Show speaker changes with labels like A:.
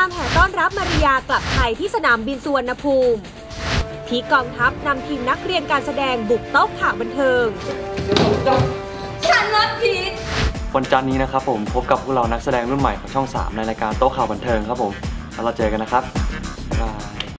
A: ามแห่ต้อนรับมาริยากลับไทยที่สนามบินสุวรรณภูมิพีคกองทัพนำทีมนักเรียนการแสดงบุกโต๊ะข่าวบันเทิง
B: ฉันรักพีค
C: วันจันทร์นี้นะครับผมพบกับพวกเรานักแสดงรุ่นใหม่ของช่อง 3ในรายการโต๊ะข่าวบันเทิงครับผมแล้วเราเจอกันนะครับ